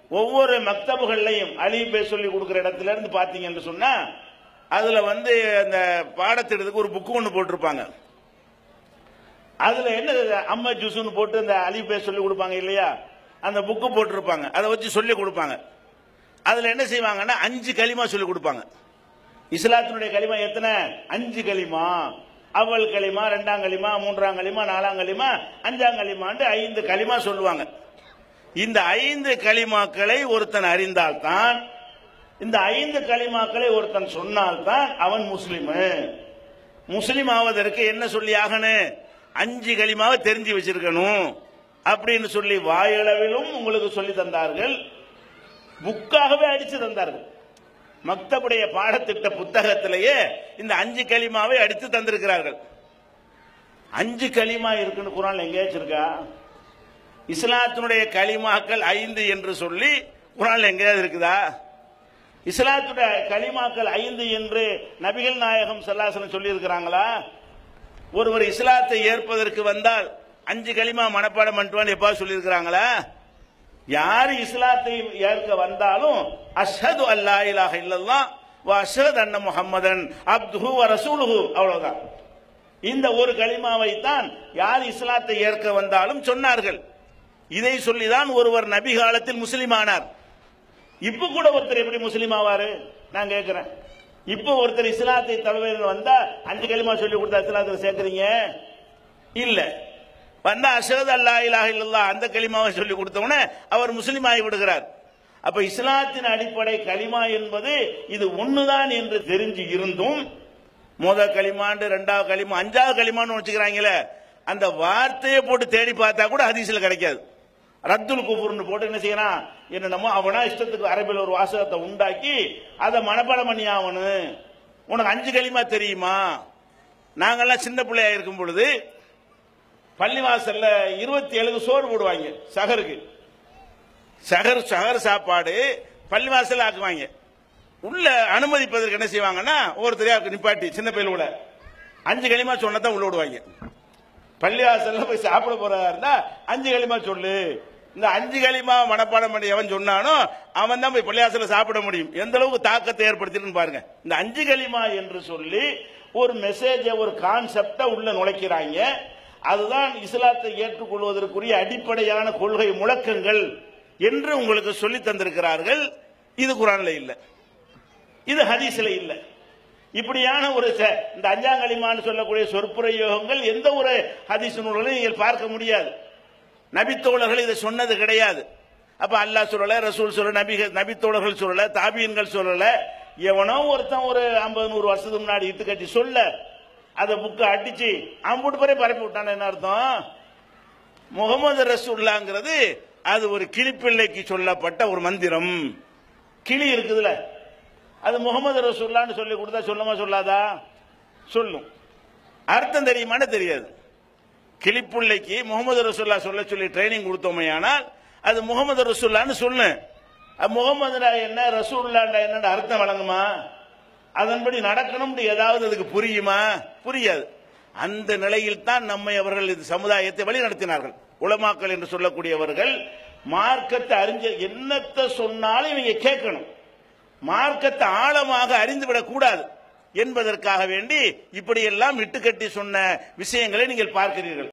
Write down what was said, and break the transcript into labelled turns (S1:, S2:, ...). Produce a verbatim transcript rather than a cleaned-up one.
S1: ஒவ்வொரு மக்தபுகள்லையும் அலிபே சொல்லி கொடுக்கிற இடத்துல இருந்து பாத்தீங்கன்னு சொன்னா அதுல வந்து அந்த பாடத்திட்டத்துக்கு ஒரு புக்கு ஒன்று போட்டிருப்பாங்க. அதுல என்ன அம்மா ஜூஸ்னு போட்டு அந்த அலிபே சொல்லி கொடுப்பாங்க இல்லையா, அந்த புக்கு போட்டிருப்பாங்க. அதை வச்சு சொல்லி கொடுப்பாங்க. அதுல என்ன செய்வாங்கன்னா அஞ்சு களிமா சொல்லி கொடுப்பாங்க. இஸ்லாத்தினுடைய களிமா எத்தனை? அஞ்சு களிமா. அவல் களிமா, ரெண்டாம் களிமா, மூன்றாம் களிமா, நாலாம் களிமா, அஞ்சாம் களிமாண்டு ஐந்து களிமா சொல்லுவாங்க. இந்த ஐந்து களிமாக்களை ஒருத்தன் அறிந்தால்தான், இந்த ஐந்து களிமாக்களை ஒருத்தன் சொன்னால்தான் அவன் முஸ்லிம். முஸ்லிம் ஆவதற்கு என்ன சொல்லி ஆகணும்? அஞ்சு களிமாவை தெரிஞ்சு வச்சிருக்கணும் அப்படின்னு சொல்லி வாயளவிலும் உங்களுக்கு சொல்லி தந்தார்கள். புக்காகவே அடிச்சு தந்தார்கள். மக்தபுடைய பாடத்திட்ட புத்தகத்திலேயே இந்த அஞ்சு களிமாவை அடித்து தந்திருக்கிறார்கள். அஞ்சு களிமா இருக்குன்னு குர்ஆன்ல எங்கேயாச்சும் இருக்கா? இஸ்லாத்தினுடைய களிமாக்கள் ஐந்து என்று சொல்லி குர்ஆன்ல எங்கேயாவது இருக்குதா? இஸ்லாத்துடைய களிமாக்கள் ஐந்து என்று நபிகள் நாயகம் ஸல்லல்லாஹு அலைஹி வஸல்லம் சொல்லி இருக்கிறாங்களா? ஒருவர் இஸ்லாத்தை ஏற்பதற்கு வந்தால் அஞ்சு களிமா மனப்பாடம் பண்ணிட்டு எப்பாவது சொல்லி இருக்கிறாங்களா? யார் இஸ்லாத்தை ஏற்க வந்தாலும் அஷ்ஹது அல்லா இலாஹ இல்லல்லாஹ் வ அஷ்ஹது அன்ன முஹம்மதன் அப்துஹு வ ரசூலுஹு, அவ்வளவுதான். இந்த ஒரு களிமாவை தான் யார் இஸ்லாத்தை ஏற்க வந்தாலும் சொன்னார்கள். இதை சொல்லிதான் ஒருவர் நபி காலத்தில் முஸ்லிம் ஆனார். இப்ப கூட ஒருத்தர் எப்படி முஸ்லிம் ஆவாரு நான் கேட்கிறேன். இப்போ ஒருத்தர் இஸ்லாத்தை தலைவர் வந்தா அஞ்சு களிமா சொல்லி கொடுத்தா இஸ்லாத்தில் சேர்க்கிறீங்க இல்ல. வந்தா அஷ்ஹது அல்லா இலாஹ இல்லல்லாஹ் அந்த களிமாவை சொல்லி கொடுத்தவனே அவர் முஸ்லிம் ஆகி விடுகிறார். அப்ப இஸ்லாத்தின் அடிப்படை களிமா என்பது இது ஒண்ணுதான் என்று தெரிஞ்சு இருந்தும் முத களிமாண்டு ரெண்டாவது களிமா அஞ்சாவது களிமான்னு வச்சுக்கிறாங்களே, அந்த வார்த்தையை போட்டு தேடி பார்த்தா கூட ஹதீஸ்ல கிடைக்காது. ரத்துல் குஃபுர்னு போட்டு என்ன செய்யறான், என்னமோ அவனா இஷ்டத்துக்கு அரபில் ஒரு வாசகத்தை உண்டாக்கி அதை மனப்பாடம் பண்ணி ஆகணும். உனக்கு அஞ்சு களிமா தெரியுமா? நாங்கெல்லாம் சின்ன பிள்ளையா இருக்கும் பொழுது பள்ளிவாசல்ல இருபத்தி ஏழுக்கு சோறு போடுவாங்க. சகருக்கு சகர் சகர் சாப்பாடு பள்ளிவாசல் ஆக்குவாங்க. உள்ள அனுமதிப்பதற்கு என்ன செய்வாங்கன்னா ஒருத்தரையா நிப்பாட்டி சின்ன பையல அஞ்சு களிமா சொன்னதான் உள்ள விடுவாங்க. பள்ளிவாசல்ல போய் சாப்பிட போறதா இருந்தா அஞ்சு களிமா சொல்லு. இந்த அஞ்சு களிமா மனப்பாடம் பண்ணி எவன் சொன்னானோ அவன் தான் போய் பள்ளிவாசல்ல சாப்பிட முடியும். எந்த அளவுக்கு தாக்கத்தை ஏற்படுத்தின்னு பாருங்க. இந்த அஞ்சு களிமா என்று சொல்லி ஒரு மெசேஜ், ஒரு கான்செப்ட உள்ள நுழைக்கிறாங்க. அதுதான் இஸ்லாத்தை ஏற்றுக்கொள்வதற்குரிய அடிப்படையான கொள்கை முழக்கங்கள் என்று உங்களுக்கு சொல்லி தந்திருக்கிறார்கள். இது குர்ஆன்ல இல்ல, இது ஹதீஸ்ல இல்ல. இப்படியான ஒரு இந்த அஞ்சாம் களிமான்னு சொல்லக்கூடிய சொற்பிரயோகங்கள் எந்த ஒரு ஹதீஸ் நூல்களையும் நீங்கள் பார்க்க முடியாது. நபித்தோழர்கள் இதை சொன்னது கிடையாது. அப்ப அல்லாஹ் சொல்லல, ரசூல் சொல்ல, நபி நபித்தோழர்கள் சொல்லல, தாபியன்கள் சொல்லல. எவனோ ஒருத்தன் ஒரு ஐம்பது நூறு வருஷத்துக்கு முன்னாடி இட்டு கட்டி சொல்ல அதை புக்கை அடிச்சு அம்புட்டு பேரே பரப்பி விட்டான என்ன அர்த்தம்? முகமது ரசூலுல்லாஹ்ங்கிறது அது ஒரு கிளிப்பிள்ளைக்கு சொல்லப்பட்ட ஒரு மந்திரம். கிளி இருக்குதுல, அது முகமது ரசூலுல்லாஹ்னு சொல்லி கொடுத்தா சொல்லுமா சொல்லாதா? சொல்லும். அர்த்தம் தெரியுமான்னு தெரியாது. கிளிப்பிள்ளைக்கு முகமது ரசூலுல்லாஹ் சொல்ல சொல்லி ட்ரைனிங் கொடுத்தோமே ஆனால் அது முகமது ரசூலுல்லாஹ்னு சொல்லு. முகமதுனா என்ன, ரசூலுல்லாஹ்னா என்ன அர்த்தம் வழங்குமா? அதன்படி நடக்கணும் ஏதாவது அதுக்கு புரியுமா? புரியாது. அந்த நிலையில் தான் நம்மை அவர்கள் இது சமுதாயத்தை வழி நடத்தினார்கள். உலமாக்கள் என்று சொல்லக்கூடியவர்கள் மார்க்கத்தை அறிஞ்ச என்னத்தை சொன்னாலும் இவங்க கேட்கணும், மார்க்கத்தை ஆழமாக அறிந்துவிடக் கூடாது என்பதற்காக வேண்டி இப்படியெல்லாம் இட்டுக்கட்டி சொன்ன விஷயங்களை நீங்கள் பார்க்கிறீர்கள்.